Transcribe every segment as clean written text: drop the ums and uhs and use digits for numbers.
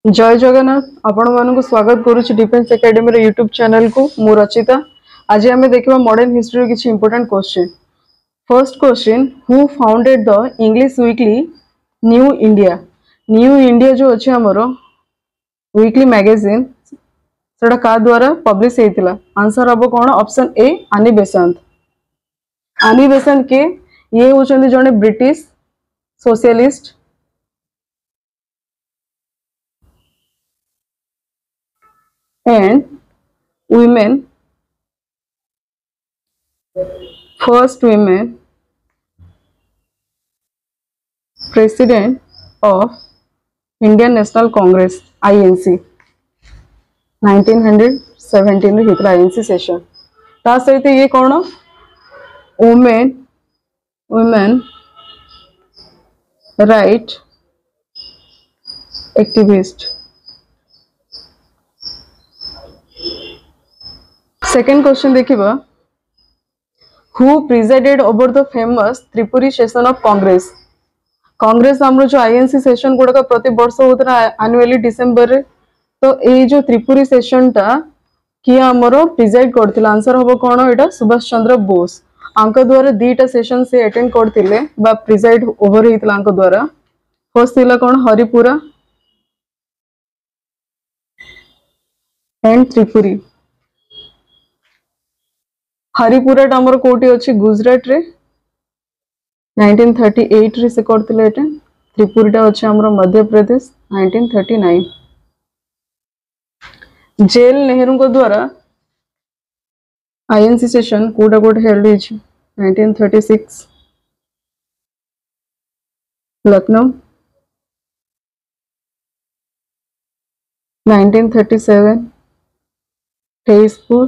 जय जगन्नाथ आपण मानक स्वागत करुच्ची डिफेन्स एकेडमी यूट्यूब चैनल को मु रचिता। आज आम देखा मॉडर्न हिस्ट्री किसी important question. First question, who founded the English weekly New India. New India जो अच्छे आमर वीकली मैगजीन सेटा का द्वारा पब्लिश होता। आंसर हम कौन? ऑप्शन ए आनी बेसांत। आनी बेसांत के ये होचंदी जने British socialist and women, first women president of Indian National Congress INC 1917 में होता INC सेशन। ता सहित ये कौन? Women right activist. Second question देखिबा, who presided over the famous Tripuri session of Congress. Congress आमर जो आईएनसी सेशन गुड़ाक प्रति वर्ष होता है एनुअली डिसेम्बर रे। तो ये जो त्रिपुरी सेशन टा किए आमर प्रिजाइड करथिला। आंसर हम कौन? एटा सुभाष चंद्र बोस। आंक द्वारा दीटा सेशन से अटेंड करथिले बा प्रिजाइड ओवर हितला आंक द्वारा। फर्स्ट थिला कौन? हरिपुरा एंड त्रिपुरी। हरिपुरा आमर कोटी अच्छी गुजरात रे 1938 रे से करथिले एटा। त्रिपुरीटा अच्छे आमर मध्य प्रदेश 1939। जेल नेहरू को द्वारा आईएनसी सेशन कोटा कोटा हेल्ड होइछि 1936 लखनऊ, 1937 तेजपुर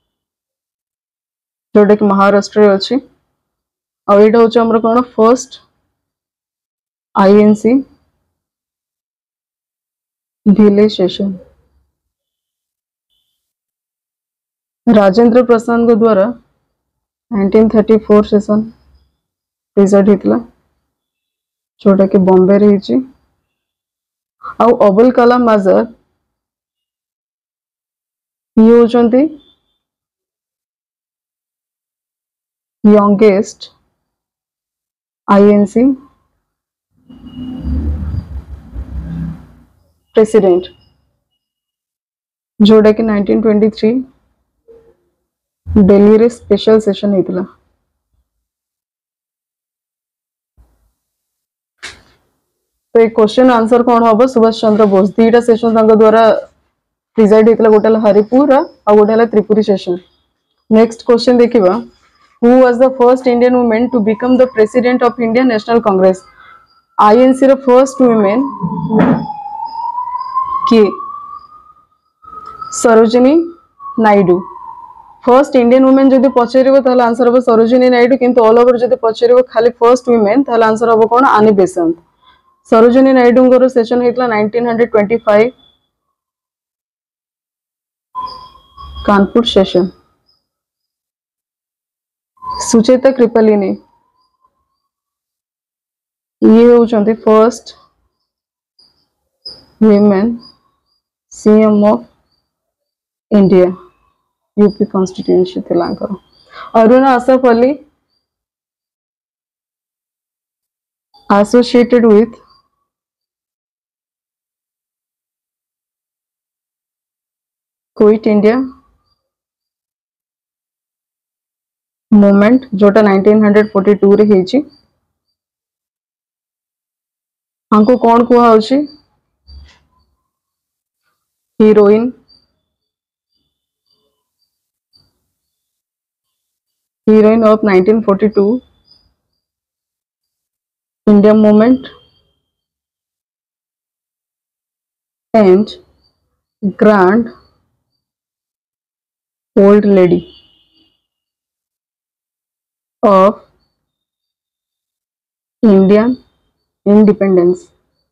जोटा कि महाराष्ट्र अच्छी। और यहाँ हूँ आमर कौन? फर्स्ट आईएनसी भिले सेशन। राजेंद्र प्रसाद को द्वारा 1934 सेशन प्रिजाइड होता जोटा कि बॉम्बे रही। अबुल कलाम आजाद ये होचंती यंगेस्ट आईएनसी प्रेसिडेंट जोटा कि 1923 दिल्ली रे स्पेशल सेशन होता। तो एक क्वेश्चन आंसर कौन हम? सुभाष चंद्र बोस। दीटा सेशन द्वारा प्रिजाइड होता, गोटे हरिपुरा और गोटे त्रिपुरी सेशन। नेक्स्ट क्वेश्चन देखिबा, who was the first Indian women to become the president of Indian National Congress. INC रो फर्स्ट वुमेन की Sarojini Naidu. First Indian women जदि पचारिबो ताहले आंसर हम सरोजिनी नायडू, किंतु ऑल ओवर जदि पचारिबो खाली फर्स्ट वुमेन ताहले आंसर हम कोन? आनी बेसांत। सरोजिनी नायडू सेशन होता 1925 कानपुर सेशन। सुचेता कृपलिनी ये होचंती first women CM of India UP constituency Telangana. Aruna Asaf Ali associated with quit India movement जोटा 1942 रे हेची। हमको कौन कुआ होची? Heroine of 1942 India movement and grand old lady of Indian independence।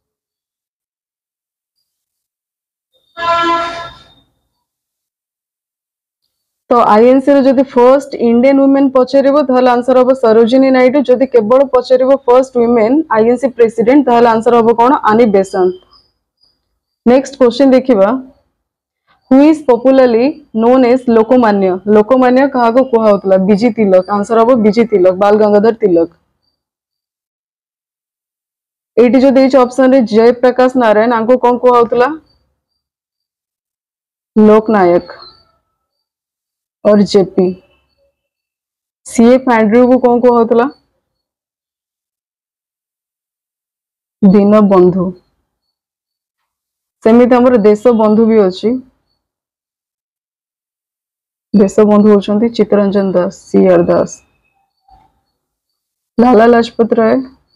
तो आईएनसी रो जदि फर्स्ट इंडियन वुमेन पचारिबो ताहले आंसर हम सरोजिनी नायडू। जदि केवल पचारिबो फर्स्ट वुमेन आईएनसी प्रेसिडेंट ताहले आंसर हम कोन? Annie Besant. नेक्स्ट क्वेश्चन देखिबा who is popularly known as Lokmanya Lokmanya कहा को कुहा होतला बीजी तिलक आंसर हबो बीजी तिलक बाल गंगाधर तिलक एटी जो देइछ ऑप्शन रे जयप्रकाश नारायण आंको कोन कुहा होतला लोकनायक और जेपी सीएफ एंड्रयू को कोन कुहा होतला दीनबंधु सेमिति हमर देश बंधु भी अछि देश बंधु होचंती चित्तरंजन दास सीआर दास लाला लाजपत राय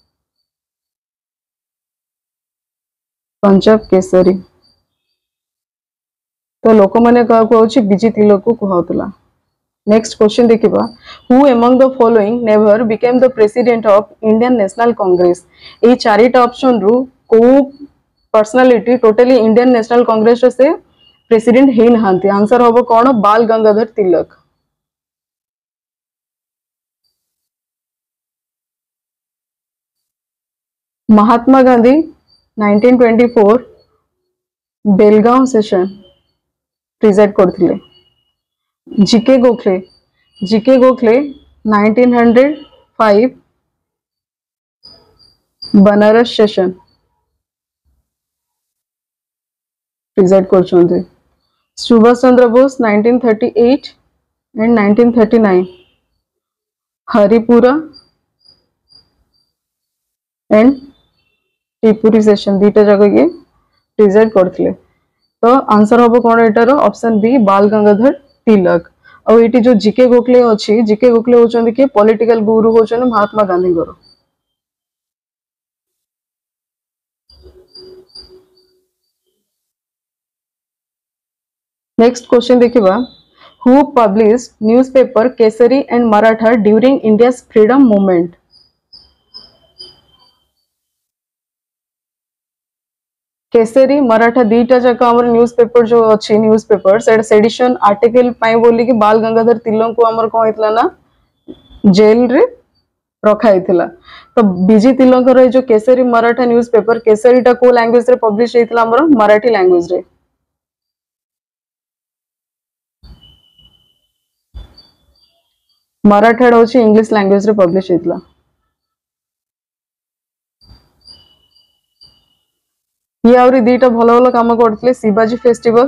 पंजाब केसरी तो लोक माने का को अछि बीजी तिलक को कहउतला नेक्स्ट क्वेश्चन देखिबा who among the following never became the president of Indian National Congress ए चारिटा ऑप्शन रु को personality totally Indian National Congress से प्रेसिडेंट हे नहांती आंसर होबो कोन बाल गंगाधर तिलक महात्मा गांधी 1924 बेलगांव सेशन प्रेजेंट करथिले GK Gokhale 1905 Banaras session present करछन्ते Subhash Chandra Bose 1938 and 1939 Haripura and Tripuri session दीटा जगह ये प्रेजेंट करथिले तो आंसर होबो कोन एटार ऑप्शन बी बाल गंगाधर तिलक और एटी जो जीके गोखले अछि जीके गोखले होचंदी के पॉलिटिकल गुरु होचन महात्मा गांधी गुरु नेक्स्ट क्वेश्चन देखिबा who published newspaper Kesari and Maratha during India's freedom movement Kesari Maratha दीटा जका हमर न्यूज़पेपर जो अछि न्यूज़पेपर सेडिशन आर्टिकल पाई बोली कि बाल गंगाधर तिलक को हमर कोन हितला ना जेल रे रखा हितला तो बीजी तिलक रे जो केसरी मराठा न्यूज़पेपर केसरीटा को लैंग्वेज रे पब्लिश हितला हमर मराठी लैंग्वेज रे मराठाटा होची इंग्लिश लैंग्वेज रे पब्लिश हितला ये आउरी दीटा भलो भलो काम करथिले शिवाजी फेस्टिवल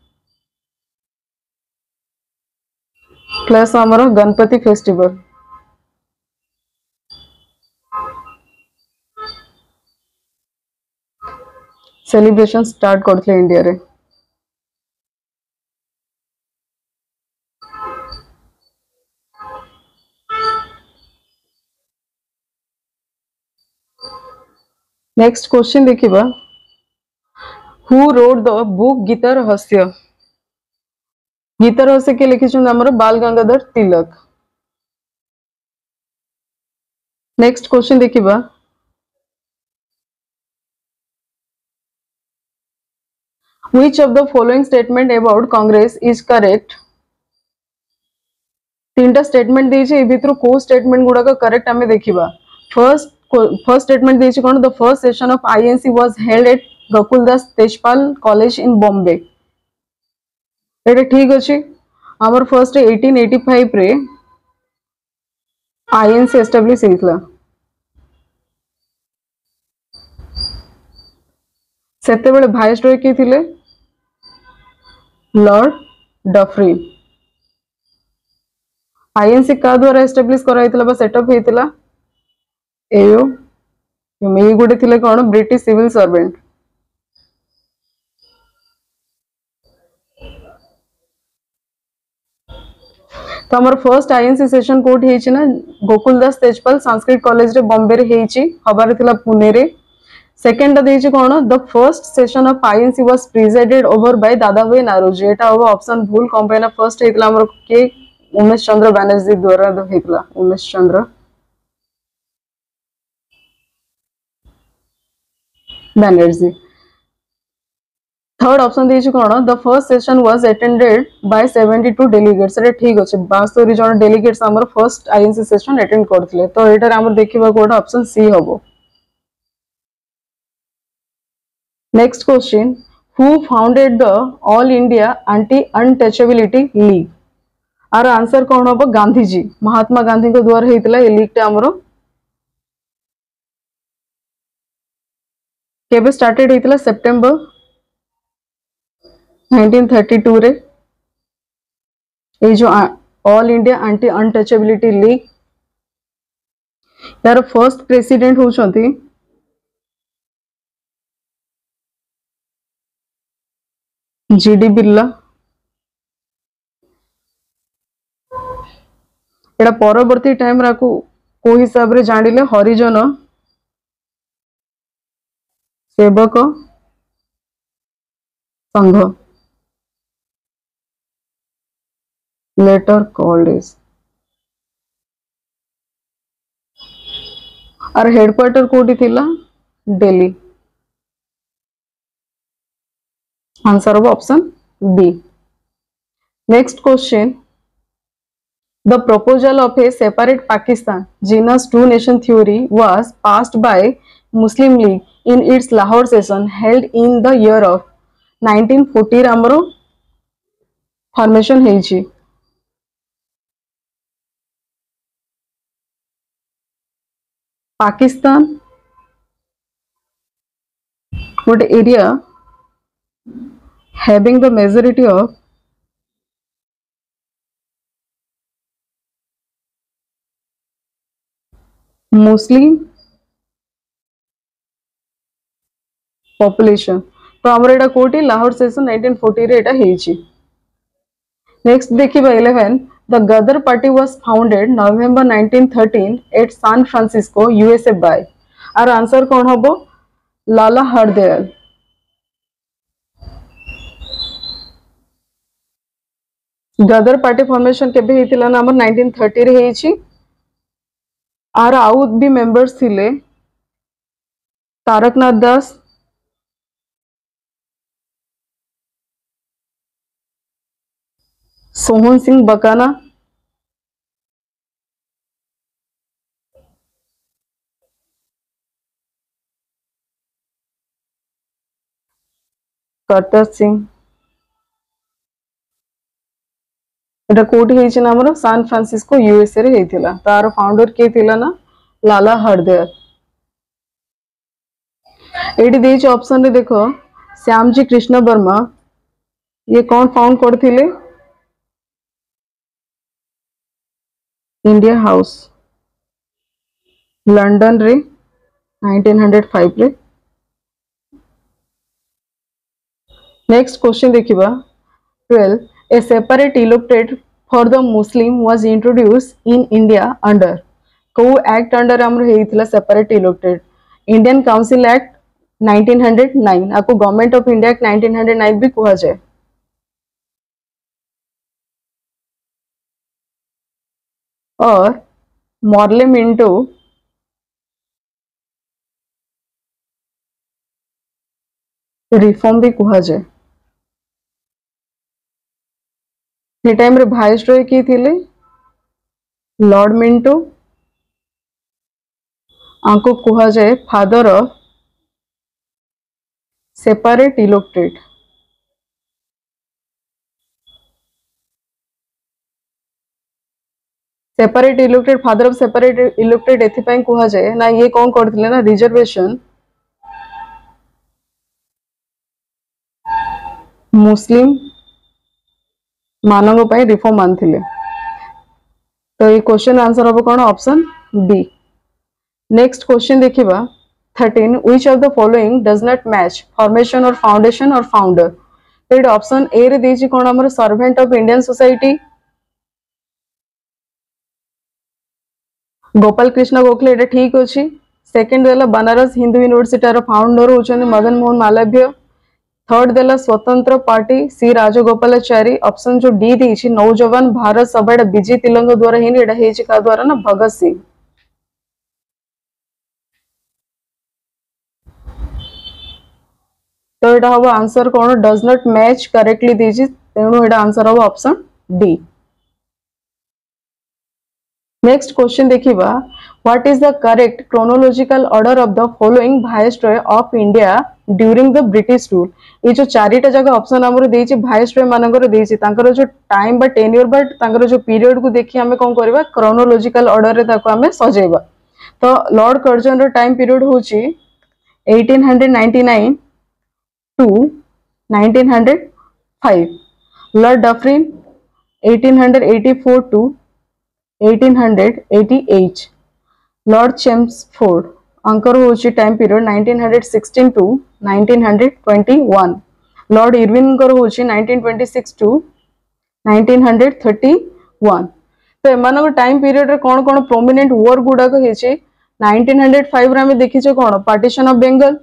प्लस हमर गणपति फेस्टिवल सेलिब्रेशन स्टार्ट करथिले इंडिया रे नेक्स्ट क्वेश्चन देखिबा who wrote the book Gita Rahasya के लिखिछन हमर बाल गंगाधर तिलक नेक्स्ट क्वेश्चन देखिबा which of the following statement about congress is correct तीनटा स्टेटमेंट देइछे ए भितरु को स्टेटमेंट गुडा का करेक्ट हमें देखिबा फर्स्ट स्टेटमेंट देइछे कोन the first session of INC was held at Gokuldas Tejpal college in Bombay एटा ठीक अछि हमर फर्स्ट 1885 रे आईएनसी एस्टैब्लिश हेतला सेते बेले वाइसरॉय के थिले लॉर्ड डफरिन आईएनसी का द्वारा एस्टैब्लिश कराइतला बा सेटअप हेतला एयो मे गुडे थिले कोन ब्रिटिश सिविल सर्वेंट तो हमर फर्स्ट आईएनसी सेशन कोड हेछि ना गोकुलदास तेजपाल संस्कृत कॉलेज रे बॉम्बे रे हेछि हबार थिला पुणे रे सेकंड देछि कोन the first session of INC was presided over by Dadabhai Naoroji एटा अब ऑप्शन भूल कंपेना फर्स्ट हेतला हमर के उमेश चंद्र बनर्जी द्वारा हेतला उमेश चंद्र बनर्जी थर्ड ऑप्शन देछि कोन the first session was attended by 72 delegates रे ठीक अछि 72 जन डेलीगेट्स हमर फर्स्ट आईएनसी सेशन अटेंड करथिले तो एटार हमर देखिबा कोड ऑप्शन सी हबो next question who founded the all India anti untouchability league. आर आंसर कौन हम? गांधी जी, महात्मा गांधी को द्वारा होता है लीग टा हमरो केबे स्टार्टेड होता? सेप्टेम्बर 1932 रे। ये जो all India anti untouchability league यार फर्स्ट प्रेसिडेंट होचंती जीडी बिर्ला। एटा परवर्ती टाइम राकू को हिसाब रे जानिले Harijan Sevak Sangh, later called is. आर हेडक्वार्टर कोठी थिला? Delhi. Answer of option B. Next question, the proposal of a separate Pakistan genus two nation theory was passed by Muslim League in its Lahore session held in the year of 1940 हमरो formation हेची। पाकिस्तान गोटे area having the majority of Muslim population. तो हमर एटा कोटी Lahore session 1940 रे एटा हेची। Next देखिबा 11, the Ghadar party was founded November 1913 at San Francisco USA by. आर आंसर कौन हबो? लाला हरदयाल। गदर पार्टी फॉर्मेशन केबे हेतिला ना हमर 1930 रे हेची। आर आउ भी मेंबर्स थिले तारकनाथ दास, सोहन सिंह बकाना, करतर सिंह। एटा कोठी हेछि ना हमर सैन फ्रांसिस्को यूएसए रे हेतिला। तार फाउंडर के थिला ना लाला हरदयाल। एटी देछि ऑप्शन रे देखो श्यामजी कृष्ण वर्मा, ये कौन फाउंड करथिले? इंडिया हाउस लंडन रे 1905 रे। नेक्स्ट क्वेश्चन देखिबा 12, a separate electorate for the Muslim was introduced in India under को एक्ट अंडर हमर हेतिला separate elected? Indian council act 1909 आपको गवर्नमेंट ऑफ इंडिया एक्ट 1909 भी कहा जाए। और मॉर्ले मिंटो रिफॉर्म भी कहा जाए। ये टाइम रे वाइसरॉय की थिले लॉर्ड मिंटो। आंको कहा जाए father of separate elected. Separate elected father of separate elected एथिपाई कहा जाए ना ये कौन करथिले ना रिजर्वेशन मुस्लिम मानव पाई रिफॉर्म आनथिले। तो ये क्वेश्चन आंसर हम कौन? Option B. नेक्स्ट क्वेश्चन देखिबा 13, which of the following does not match formation और फाउंडेशन और फाउंडर? तो ये ऑप्शन ए रे देछि कोन हमर servant of Indian society Gopal Krishna Gokhale, एटा ठीक अछि। सेकंड देला बनारस हिंदू यूनिवर्सिटी रो फाउंडर होचन मदन मोहन मालवीय। थर्ड देला Swatantra party C Rajagopalachari. Option जो डी देछि नौजवान भारत सभा, एटा विजय तिलंग द्वारा ही एटा हेछि का द्वारा ना भगत सिंह। तो एटा हबो आंसर कोन? डज नॉट मैच करेक्टली देछि, तेणु एटा आंसर हबो ऑप्शन डी। नेक्स्ट क्वेश्चन देखिबा what is the correct chronological order of the following viceroy of India during the British rule. ये जो चारिटा जगह ऑप्शन हमरो देछि वाइसरॉय मानकर देछि तांकर जो टाइम बा टेन्योर बा तांकर जो पीरियड को देखि हमें कोन करबा क्रोनोलॉजिकल ऑर्डर रे ताको हमें सजेबा। तो लॉर्ड कर्जन रो टाइम पीरियड होछि 1899 to 1905, Lord Dufferin 1884 to 1888, Lord Chelmsford अंकर होची time period 1916 to 1921, Lord Irwin कर होची 1926 टू 1931। तो एमानक टाइम पीरियड रे कोन कोन प्रोमिनेंट वॉर गुडा को हेची 1905 रे हमें देखि छ कोन partition of Bengal,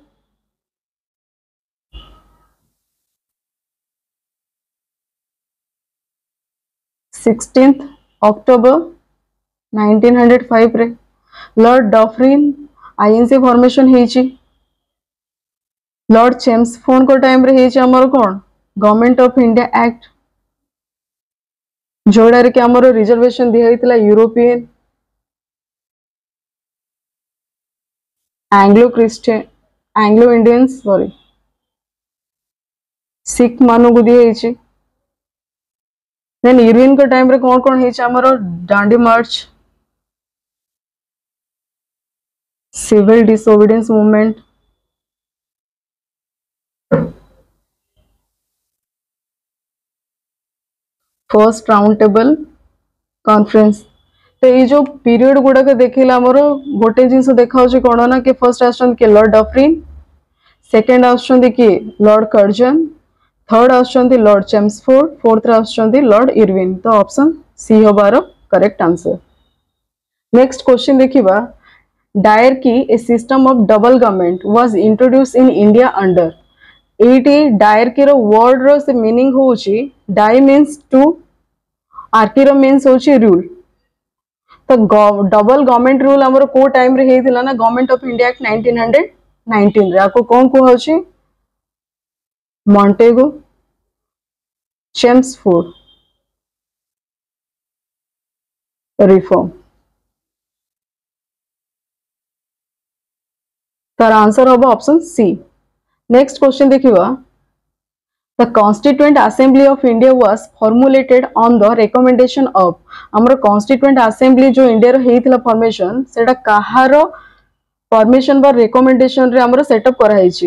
16th October 1905 रे लॉर्ड डफरिन आईएनसी फॉर्मेशन हेची, लॉर्ड चेम्सफोर्ड को टाइम रे हेची हमर कोन गवर्नमेंट ऑफ इंडिया एक्ट जोड़ा रे के हमर रिजर्वेशन दिया हितला European Anglo Christian Anglo Indians sorry Sikh मानु को दिया हिची। देन इरविन को टाइम रे कोन कोन हेची हमर Dandi march, civil disobedience movement, first round table conference. तो ये जो पीरियड गुड़ा के देखिला हमर गोटे जिंस देखा होची कोन ना कि फर्स्ट आछन के लॉर्ड डफरिन, सेकंड आछन कि लॉर्ड कर्जन, थर्ड आछन लॉर्ड चेम्सफोर्ड, फोर्थ आछन लॉर्ड इरविन। तो ऑप्शन सी होबार करेक्ट आंसर। नेक्स्ट क्वेश्चन देखिबा dyarchy a system of double government was introduce in India under. एटी डायरकी रो वर्ड रो से मीनिंग होची डाई मींस टू, आरकी रो मींस होची रूल। तो डबल गवर्नमेंट रूल हमरो को टाइम रे हेतिला ना गवर्नमेंट ऑफ इंडिया एक्ट 1919 रे आको कोन को होची मॉन्टेगो, चेम्सफोर्ड, रिफॉर्म। तार आंसर होबो ऑप्शन सी। नेक्स्ट क्वेश्चन देखिबा the constituent assembly of India was formulated on the recommendation of. हमर कॉन्स्टिट्यूएंट असेंबली जो इंडिया रो हेतिला फॉर्मेशन सेटा काहार परमिशन बा रिकमेंडेशन रे हमर सेटअप करा हेची।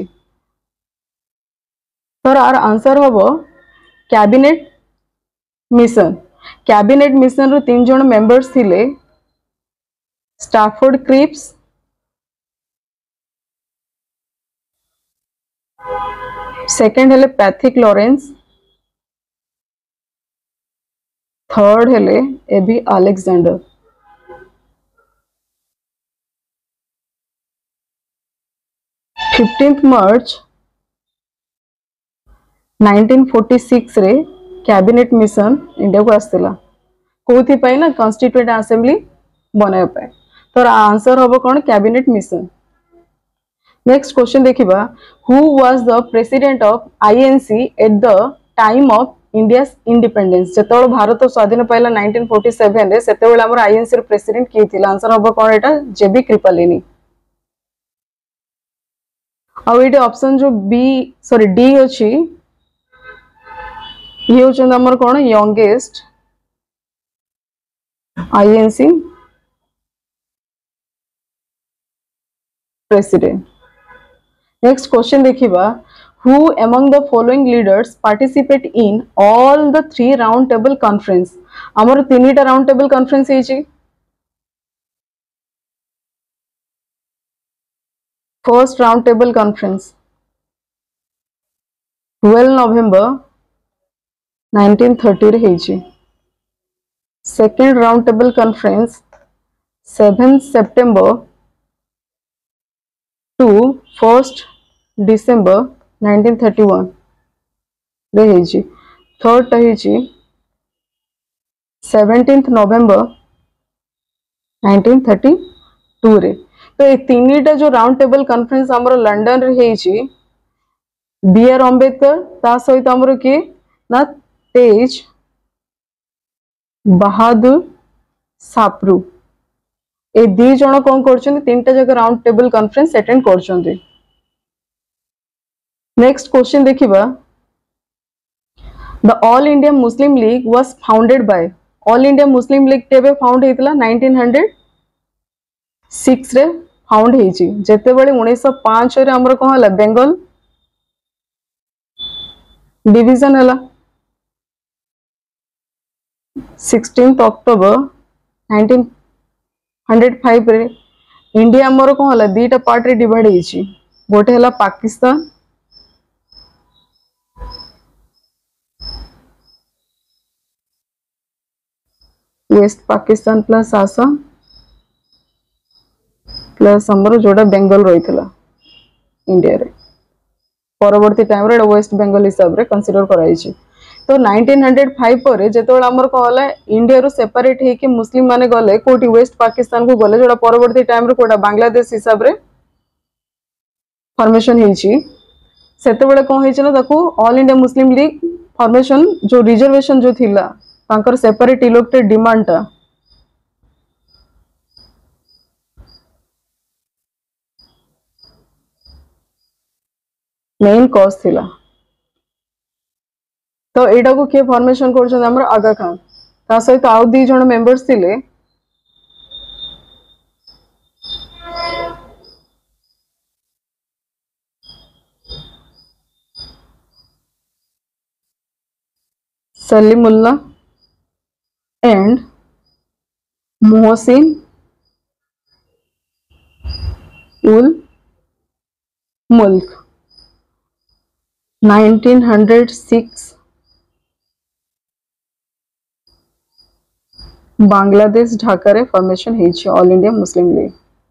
तर आर आंसर होबो कैबिनेट मिशन। कैबिनेट मिशन रो तीन जण मेंबर्स थिले स्टैफोर्ड क्रिप्स, सेकेंड हेले पैथिक लॉरेंस, थर्ड हेले एबी अलेक्जेंडर। 15 मार्च 1946 रे कैबिनेट मिशन इंडिया को आसला कोथि पई ना कॉन्स्टिट्यूएंट असेंबली बनाय पाए। तो आंसर होबो कोन कैबिनेट मिशन। नेक्स्ट क्वेश्चन देखिबा who was the president of INC at the time of India independence. जेतोल भारत स्वाधीन पाइला 1947 रे सेतेबेले हमर आईएनसी रो प्रेसिडेंट की थिला। आंसर होबो कोन एटा जेबी कृपलानी। आ एटे ऑप्शन जो बी सॉरी डी अछि ये होचन हमर कोन youngest INC president. Next question देखिबा who among the following leaders participate in all the three round table conference। हमर तीनटा राउंड टेबल कॉन्फ्रेंस हेची। First round table conference 12 November 1930 रे हेची। Second round table conference 7 September to 1 December 1931 रे हेची। Third टा हेची 17 नवंबर 1932 रे। तो ये तीनटा जो राउंड टेबल कॉन्फ्रेंस हमरो लंदन रे हेची बी आर अंबेडकर ता सहित हमरो के ना तेज बहादुर सापरू ए दी जण कोन करछन तीनटा जगह राउंड टेबल कॉन्फ्रेंस अटेंड करछन। नेक्स्ट क्वेश्चन देखिबा the all India Muslim league was founded by all India Muslim league केबे फाउंड हेतला 1906 रे फाउंड हेची जेतेबेले 1905 रे हमर कोन हला बेंगल डिवीजन हला 16 अक्टोबर 1905 रे इंडिया हमर कोन हला दीटा पार्ट रे डिवाइड हेची गोटे हला Pakistan west Pakistan plus Assam plus हमर जोड़ा बेंगल रही इंडिया रे परवर्ती टाइम रे वेस्ट बेंगल हिसाब रे कंसीडर कराई छी तो 1905 पर जेतोळ हमर कहला इंडिया रो सेपरेट हे कि मुस्लिम माने गले कोटी वेस्ट पाकिस्तान को गले जोड़ा परवर्ती टाइम रे कोटा बांग्लादेश हिसाब रे फॉर्मेशन हे छी सेते बेले कोन हे छी ना ताकू all India Muslim league formation जो रिजर्वेशन जो थिला तांकर सेपरेट इलेक्टेड डिमांड ता मेन कॉज थिला तो एटा को के फॉर्मेशन करछन हमर आगा खान ता सहित आउ दी जण मेंबर्स थिले सलीमुल्लाह एंड मोहसिन उल मुल्क 1906 बांग्लादेश ढाका रे फॉर्मेशन हेची all India Muslim league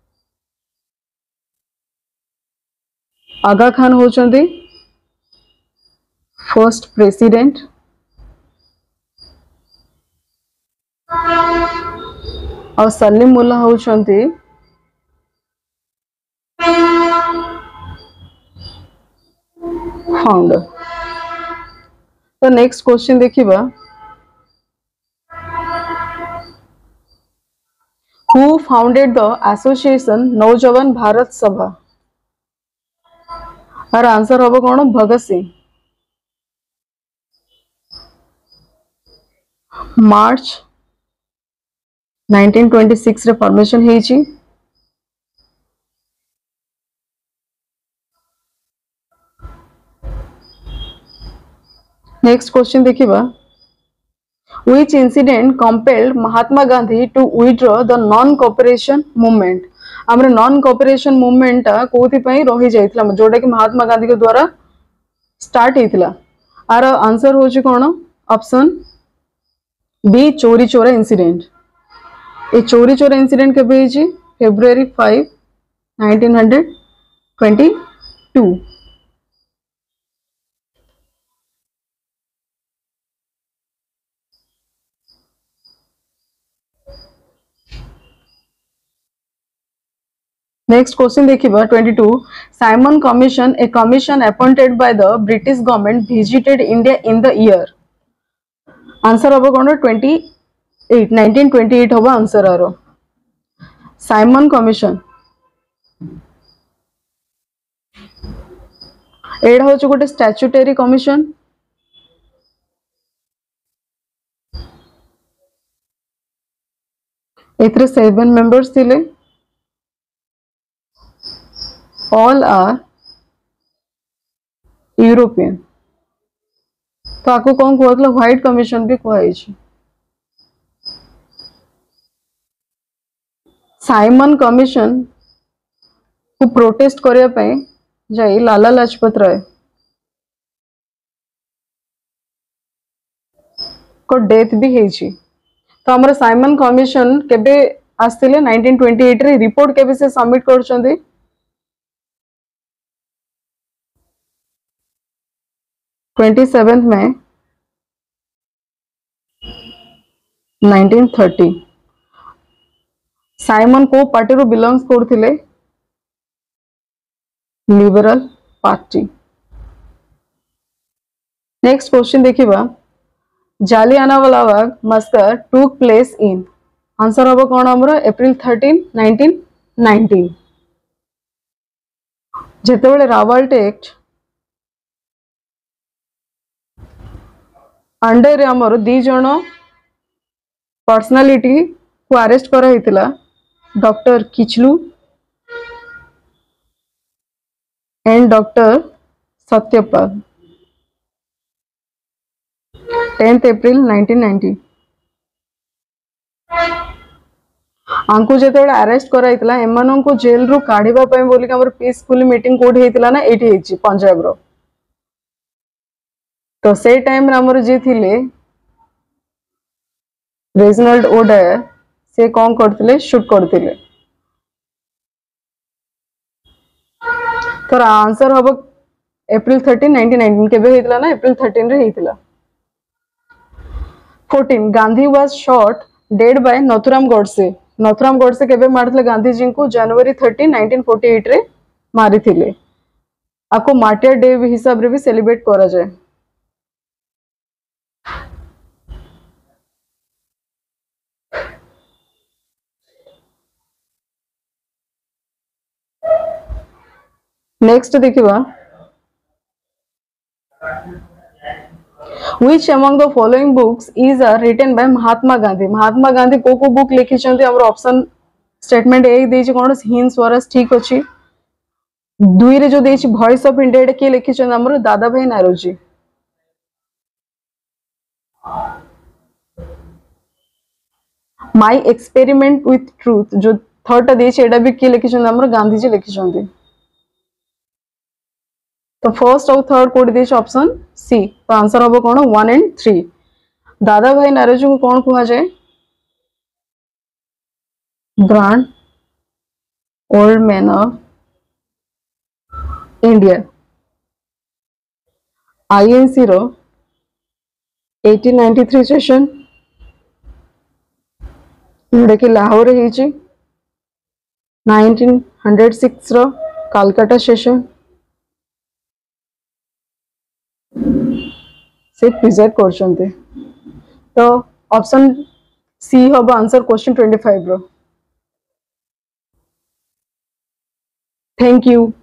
Aga Khan होचंदी फर्स्ट प्रेसिडेंट और सलीमुल्लाह होचंदी फाउंडर तो नेक्स्ट क्वेश्चन देखिबा who founded the association Naujawan Bharat सभा और आंसर होबो कोन भगत सिंह मार्च 1926 रे फॉर्मेशन हेची नेक्स्ट क्वेश्चन देखिबा which incident compelled Mahatma Gandhi to withdraw the non cooperation movement हमरे नॉन कोऑपरेशन मूवमेंट कोथि पई रही जाइतला जोटा कि महात्मा गांधी के द्वारा स्टार्ट हेतिला आर आंसर होची कोन ऑप्शन बी चोरी चोरा इंसिडेंट ए चोरी चोरा इंसिडेंट केबे हेची फेब्रुअरी 5 1922 नेक्स्ट क्वेश्चन देखिबा 22 Simon commission a commission appointed by the British government visited India in the year answer होबो कोन 1928 होबो आंसर आरो साइमन कमीशन एडा होछ गोटे स्टैट्यूटरी कमीशन एथरे 7 मेंबर्स थिले all are यूरोपियन तो आपको कौन कहला व्हाइट कमीशन भी कहै छी साइमन कमीशन को प्रोटेस्ट करिया पे जाई लाला लाजपत राय को डेथ भी हेची तो हमर साइमन कमीशन केबे आस्तिले 1928 रे रिपोर्ट केबे से सबमिट करछंदी 27 में 1930 साइमन को पार्टी रो बिलोंग्स करथिले लिबरल पार्टी नेक्स्ट क्वेश्चन देखिबा Jallianwala Bagh massacre took place in answer होबो कोन हमरो अप्रैल 13 1919 जेतेबेले रावल्ट एक्ट अंडर रे हमर दी जण पर्सनालिटी को अरेस्ट करा हितला doctor Kitchlew and doctor Satyapal 10th April 1990 आंकु जेते अरेस्ट करा हितला एमानन को जेल रु काढिबा पय बोली हमर पीसफुल मीटिंग कोड हेतिला ना एठी हेची पंजाब रो तो से टाइम रे हमर जे थिले रेजिनाल्ड ओडायर से कौन करथिले शूट करथिले तो आंसर हबो April 13 1919 केबे हेतिला ना April 13 रे हेतिला 14 Gandhi was shot dead by Nathuram Godse केबे मारथिले गांधी जी को जनवरी 13 1948 रे मारिथिले आको मार्टियर डे हिसाब रे भी सेलिब्रेट करा जाय नेक्स्ट देखिबा Which among the following books is written by Mahatma Gandhi? Mahatma Gandhi को बुक लिखी चंती हमर ऑप्शन स्टेटमेंट एक देछि कोन हिंद स्वराज ठीक अछि दुई रे जो देछि वॉइस ऑफ इंडिया के लिखी चंद हमर Dadabhai Naoroji my experiment with truth जो थर्ड टा देछि एडा भी के लिखी चंद हमर गांधी जी लिखी चंती तो फर्स्ट और थर्ड कोड देछि ऑप्शन सी तो आंसर होबो कोन 1 एंड 3 दादा भाई नारोजी को कोन कहा जाय grand old man of India INC रो 1893 सेशन जोड़ा कि लाहौर हेची 1906 रो कलकत्ता सेशन से प्रिजाइड करछन्ते तो ऑप्शन सी होबो आंसर क्वेश्चन 25 रो थैंक यू।